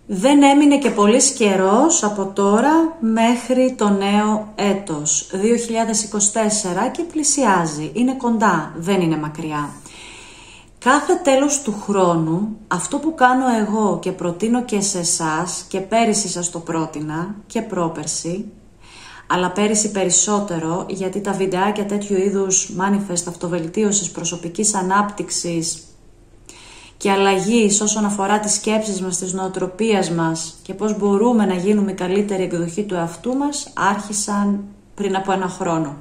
Δεν έμεινε και πολύς καιρός από τώρα μέχρι το νέο έτος 2024 και πλησιάζει, είναι κοντά, δεν είναι μακριά. Κάθε τέλος του χρόνου, αυτό που κάνω εγώ και προτείνω και σε εσάς, και πέρυσι σας το πρότεινα και πρόπερσι, αλλά πέρυσι περισσότερο, γιατί τα βιντεάκια τέτοιου είδους manifest αυτοβελτίωσης, προσωπικής ανάπτυξης και αλλαγής όσον αφορά τις σκέψεις μας, τις νοοτροπίες μας και πώς μπορούμε να γίνουμε η καλύτερη εκδοχή του εαυτού μας, άρχισαν πριν από ένα χρόνο.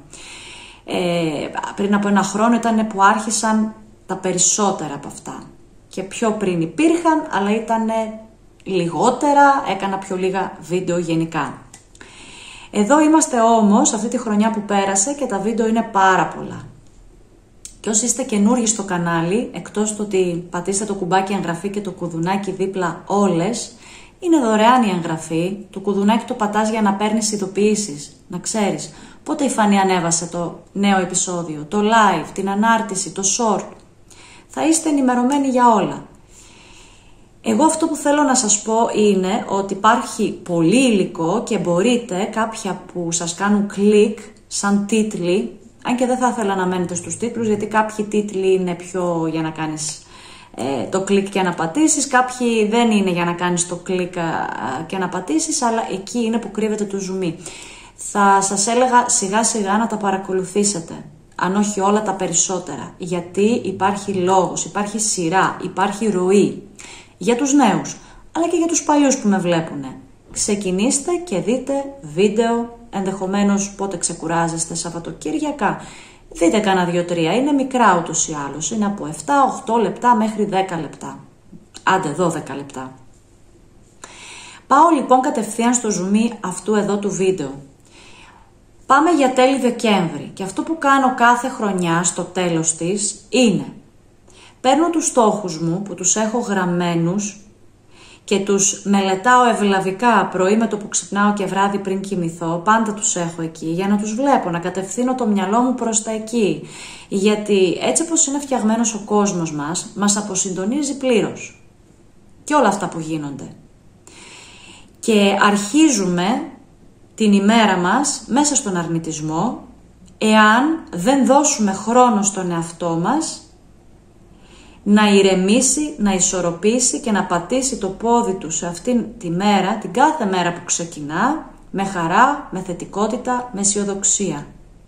Πριν από ένα χρόνο ήταν που άρχισαν τα περισσότερα από αυτά. Και πιο πριν υπήρχαν, αλλά ήταν λιγότερα, έκανα πιο λίγα βίντεο γενικά. Εδώ είμαστε όμως, αυτή τη χρονιά που πέρασε, και τα βίντεο είναι πάρα πολλά. Και όσοι είστε καινούργοι στο κανάλι, εκτός του ότι πατήστε το κουμπάκι εγγραφή και το κουδουνάκι δίπλα όλες, είναι δωρεάν η εγγραφή, το κουδουνάκι το πατάς για να παίρνεις ειδοποιήσεις, να ξέρεις πότε η Φανή ανέβασε το νέο επεισόδιο, το live, την ανάρτηση, το short. Θα είστε ενημερωμένοι για όλα. Εγώ αυτό που θέλω να σας πω είναι ότι υπάρχει πολύ υλικό και μπορείτε κάποια που σας κάνουν κλικ σαν τίτλοι, αν και δεν θα ήθελα να μένετε στους τίτλους, γιατί κάποιοι τίτλοι είναι πιο για να κάνεις το κλικ και να πατήσεις, κάποιοι δεν είναι για να κάνεις το κλικ και να πατήσεις, αλλά εκεί είναι που κρύβεται το ζουμί. Θα σας έλεγα σιγά σιγά να τα παρακολουθήσετε, αν όχι όλα τα περισσότερα, γιατί υπάρχει λόγος, υπάρχει σειρά, υπάρχει ροή για τους νέους, αλλά και για τους παλιούς που με βλέπουν. Ξεκινήστε και δείτε βίντεο, ενδεχομένως πότε ξεκουράζεστε Σαββατοκύριακα. Δείτε κάνα 2-3, είναι μικρά ούτως ή άλλως, είναι από 7-8 λεπτά μέχρι 10 λεπτά, άντε 12 λεπτά. Πάω λοιπόν κατευθείαν στο ζουμί αυτού εδώ του βίντεο. Πάμε για τέλη Δεκέμβρη και αυτό που κάνω κάθε χρονιά στο τέλος της είναι παίρνω τους στόχους μου που τους έχω γραμμένους και τους μελετάω ευλαβικά πρωί με το που ξυπνάω και βράδυ πριν κοιμηθώ, πάντα τους έχω εκεί για να τους βλέπω, να κατευθύνω το μυαλό μου προς τα εκεί. Γιατί έτσι όπως είναι φτιαγμένος ο κόσμος μας αποσυντονίζει πλήρως και όλα αυτά που γίνονται. Και αρχίζουμε την ημέρα μας μέσα στον αρνητισμό, εάν δεν δώσουμε χρόνο στον εαυτό μας να ηρεμήσει, να ισορροπήσει και να πατήσει το πόδι του σε αυτήν τη μέρα, την κάθε μέρα που ξεκινά, με χαρά, με θετικότητα, με αισιοδοξία.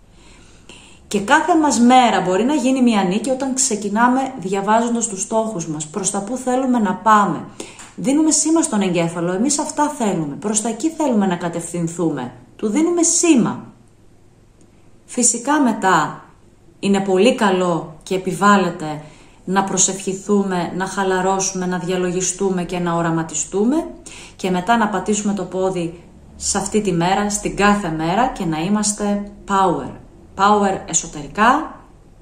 Και κάθε μας μέρα μπορεί να γίνει μια νίκη όταν ξεκινάμε διαβάζοντας τους στόχους μας, προς τα που θέλουμε να πάμε. Δίνουμε σήμα στον εγκέφαλο, εμείς αυτά θέλουμε, προς τα εκεί θέλουμε να κατευθυνθούμε. Του δίνουμε σήμα. Φυσικά μετά είναι πολύ καλό και επιβάλλεται να προσευχηθούμε, να χαλαρώσουμε, να διαλογιστούμε και να οραματιστούμε και μετά να πατήσουμε το πόδι σε αυτή τη μέρα, στην κάθε μέρα και να είμαστε power. Power εσωτερικά,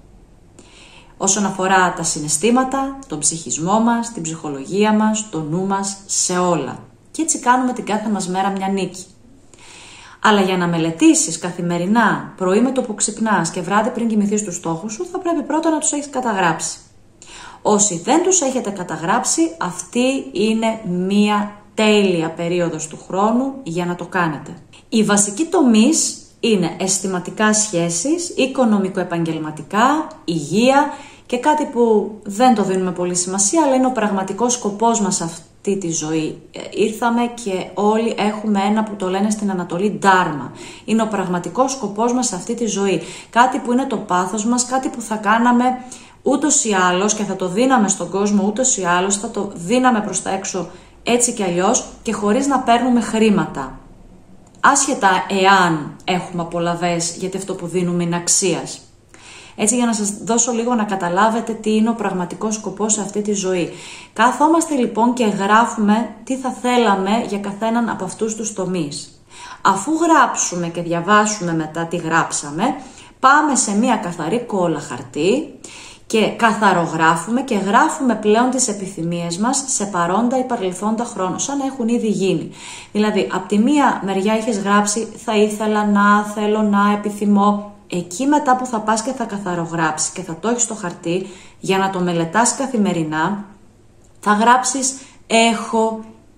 όσον αφορά τα συναισθήματα, τον ψυχισμό μας, την ψυχολογία μας, το νου μας, σε όλα. Και έτσι κάνουμε την κάθε μας μέρα μια νίκη. Αλλά για να μελετήσεις καθημερινά, πρωί με το που ξυπνάς και βράδυ πριν κοιμηθείς τους στόχους σου, θα πρέπει πρώτα να τους έχεις καταγράψει. Όσοι δεν τους έχετε καταγράψει, αυτή είναι μία τέλεια περίοδος του χρόνου για να το κάνετε. Οι βασικοί τομείς είναι αισθηματικά σχέσεις, οικονομικο-επαγγελματικά, υγεία και κάτι που δεν το δίνουμε πολύ σημασία, αλλά είναι ο πραγματικός σκοπός μας αυτή τη ζωή. Ήρθαμε και όλοι έχουμε ένα που το λένε στην Ανατολή Ντάρμα. Είναι ο πραγματικός σκοπός μας αυτή τη ζωή. Κάτι που είναι το πάθος μας, κάτι που θα κάναμε ούτως ή άλλως και θα το δίναμε στον κόσμο ούτως ή άλλως, θα το δίναμε προς τα έξω έτσι κι αλλιώς και χωρίς να παίρνουμε χρήματα. Άσχετα εάν έχουμε απολαβές, γιατί αυτό που δίνουμε είναι αξίας. Έτσι για να σας δώσω λίγο να καταλάβετε τι είναι ο πραγματικός σκοπός σε αυτή τη ζωή. Καθόμαστε λοιπόν και γράφουμε τι θα θέλαμε για καθέναν από αυτούς τους τομείς. Αφού γράψουμε και διαβάσουμε μετά τι γράψαμε, πάμε σε μια καθαρή κόλλα χαρτί και καθαρογράφουμε και γράφουμε πλέον τις επιθυμίες μας σε παρόντα ή παρελθόντα χρόνο, σαν να έχουν ήδη γίνει. Δηλαδή, από τη μία μεριά έχεις γράψει θα ήθελα να, θέλω να, επιθυμώ. Εκεί μετά που θα πας και θα καθαρογράψεις και θα το έχεις στο χαρτί για να το μελετάς καθημερινά, θα γράψεις έχω,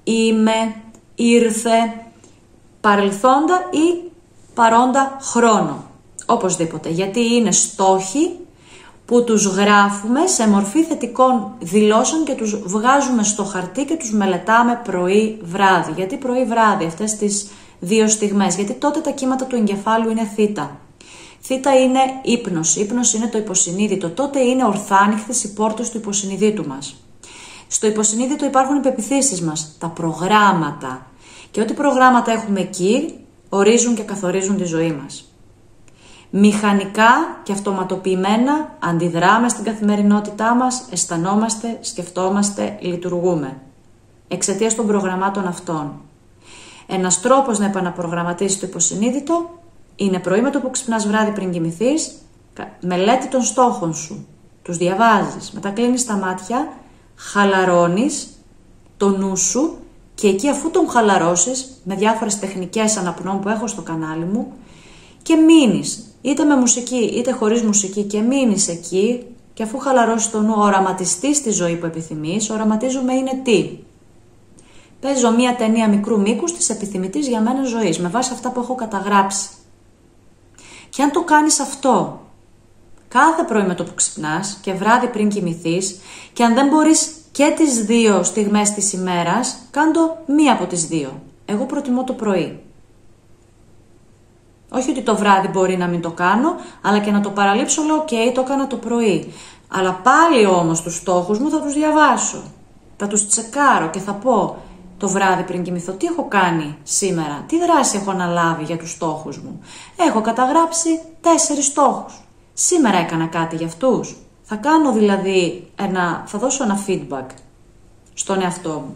είμαι, ήρθε, παρελθόντα ή παρόντα χρόνο. Οπωσδήποτε, γιατί είναι στόχοι που τους γράφουμε σε μορφή θετικών δηλώσεων και τους βγάζουμε στο χαρτί και τους μελετάμε πρωί-βράδυ. Γιατί πρωί-βράδυ αυτές τις δύο στιγμές? Γιατί τότε τα κύματα του εγκεφάλου είναι θήτα. Θήτα είναι ύπνος, ύπνος είναι το υποσυνείδητο. Τότε είναι ορθάνυχτες οι πόρτες του υποσυνείδητου μας. Στο υποσυνείδητο υπάρχουν οι πεποιθήσεις μας, τα προγράμματα. Και ό,τι προγράμματα έχουμε εκεί, ορίζουν και καθορίζουν τη ζωή μας. Μηχανικά και αυτοματοποιημένα αντιδράμε στην καθημερινότητά μας, αισθανόμαστε, σκεφτόμαστε, λειτουργούμε. Εξαιτίας των προγραμμάτων αυτών. Ένας τρόπος να επαναπρογραμματίσεις το υποσυνείδητο είναι πρωί με το που ξυπνάς, βράδυ πριν κοιμηθείς, μελέτη των στόχων σου. Τους διαβάζεις, μετά κλείνεις τα μάτια, χαλαρώνεις το νου σου και εκεί, αφού τον χαλαρώσεις με διάφορες τεχνικές αναπνών που έχω στο κανάλι μου, και μείνεις είτε με μουσική είτε χωρίς μουσική και μείνεις εκεί, και αφού χαλαρώσεις το νου, οραματιστείς τη ζωή που επιθυμείς. Οραματίζουμε είναι τι? Παίζω μία ταινία μικρού μήκους της επιθυμητής για μένα ζωής με βάση αυτά που έχω καταγράψει. Και αν το κάνεις αυτό κάθε πρωί με το που ξυπνάς και βράδυ πριν κοιμηθείς, και αν δεν μπορείς και τις δύο στιγμές της ημέρας, κάντο μία από τις δύο. Εγώ προτιμώ το πρωί. Όχι ότι το βράδυ μπορεί να μην το κάνω, αλλά και να το παραλείψω, λέω οκ, το έκανα το πρωί. Αλλά πάλι όμως τους στόχους μου θα τους διαβάσω. Θα τους τσεκάρω και θα πω το βράδυ πριν κοιμηθώ τι έχω κάνει σήμερα, τι δράση έχω αναλάβει για τους στόχους μου. Έχω καταγράψει 4 στόχους. Σήμερα έκανα κάτι για αυτούς. Θα κάνω δηλαδή θα δώσω ένα feedback στον εαυτό μου.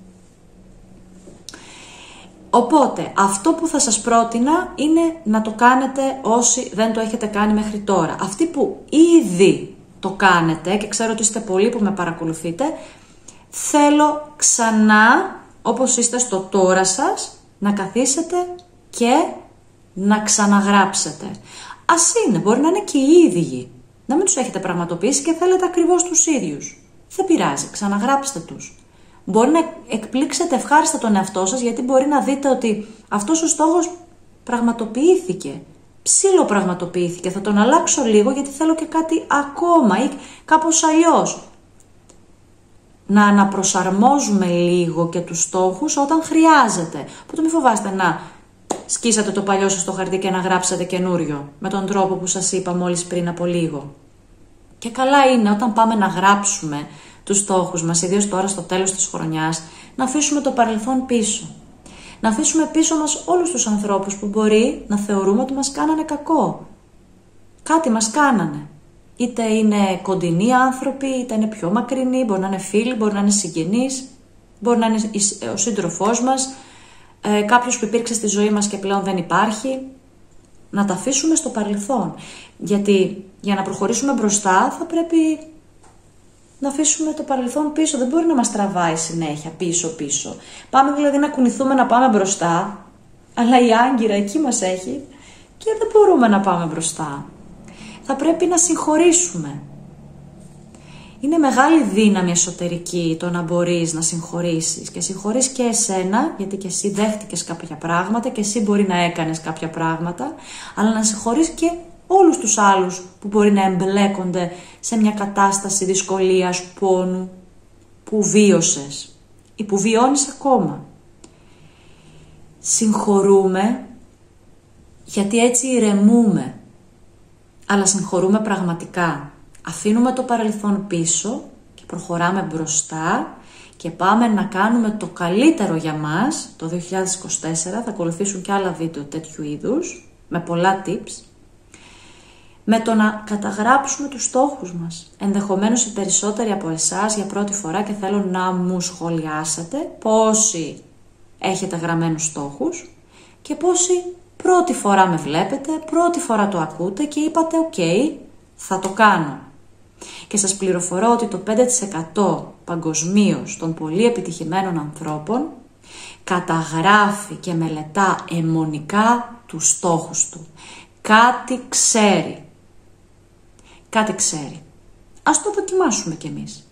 Οπότε, αυτό που θα σας πρότεινα είναι να το κάνετε όσοι δεν το έχετε κάνει μέχρι τώρα. Αυτοί που ήδη το κάνετε, και ξέρω ότι είστε πολλοί που με παρακολουθείτε, θέλω ξανά, όπως είστε στο τώρα σας, να καθίσετε και να ξαναγράψετε. Ας είναι, μπορεί να είναι και οι ίδιοι, να μην τους έχετε πραγματοποιήσει και θέλετε ακριβώς τους ίδιους. Δεν πειράζει, ξαναγράψτε τους. Μπορεί να εκπλήξετε ευχάριστα τον εαυτό σας, γιατί μπορεί να δείτε ότι αυτός ο στόχος πραγματοποιήθηκε, ψιλοπραγματοποιήθηκε, θα τον αλλάξω λίγο γιατί θέλω και κάτι ακόμα ή κάπως αλλιώς. Να αναπροσαρμόζουμε λίγο και τους στόχους όταν χρειάζεται. Οπότε μην φοβάστε να σκίσατε το παλιό σας στο χαρτί και να γράψετε καινούριο, με τον τρόπο που σας είπα μόλις πριν από λίγο. Και καλά είναι όταν πάμε να γράψουμε τους στόχους μας, ιδίως τώρα στο τέλος της χρονιάς, να αφήσουμε το παρελθόν πίσω. Να αφήσουμε πίσω μας όλους τους ανθρώπους που μπορεί να θεωρούμε ότι μας κάνανε κακό. Κάτι μας κάνανε. Είτε είναι κοντινοί άνθρωποι, είτε είναι πιο μακρινοί, μπορεί να είναι φίλοι, μπορεί να είναι συγγενείς, μπορεί να είναι ο σύντροφός μας, κάποιος που υπήρξε στη ζωή μας και πλέον δεν υπάρχει. Να τα αφήσουμε στο παρελθόν. Γιατί για να προχωρήσουμε μπροστά θα πρέπει να αφήσουμε το παρελθόν πίσω. Δεν μπορεί να μας τραβάει συνέχεια πίσω-πίσω. Πάμε δηλαδή να κουνηθούμε να πάμε μπροστά, αλλά η άγκυρα εκεί μας έχει και δεν μπορούμε να πάμε μπροστά. Θα πρέπει να συγχωρήσουμε. Είναι μεγάλη δύναμη εσωτερική το να μπορείς να συγχωρήσεις, και συγχωρείς και εσένα, γιατί και εσύ δέχτηκες κάποια πράγματα και εσύ μπορεί να έκανες κάποια πράγματα, αλλά να συγχωρείς και όλους τους άλλους που μπορεί να εμπλέκονται σε μια κατάσταση δυσκολίας, πόνου που βίωσες ή που βιώνεις ακόμα. Συγχωρούμε γιατί έτσι ηρεμούμε, αλλά συγχωρούμε πραγματικά. Αφήνουμε το παρελθόν πίσω και προχωράμε μπροστά και πάμε να κάνουμε το καλύτερο για μας το 2024. Θα ακολουθήσουν και άλλα βίντεο τέτοιου είδους, με πολλά tips, με το να καταγράψουμε τους στόχους μας. Ενδεχομένως οι περισσότεροι από εσάς για πρώτη φορά, και θέλω να μου σχολιάσετε πόσοι έχετε γραμμένους στόχους και πόσοι πρώτη φορά με βλέπετε, πρώτη φορά το ακούτε και είπατε «ΟΚ, θα το κάνω». Και σας πληροφορώ ότι το 5% παγκοσμίως των πολύ επιτυχημένων ανθρώπων καταγράφει και μελετά αιμονικά τους στόχους του. Κάτι ξέρει. Κάτι ξέρει. Ας το δοκιμάσουμε κι εμείς.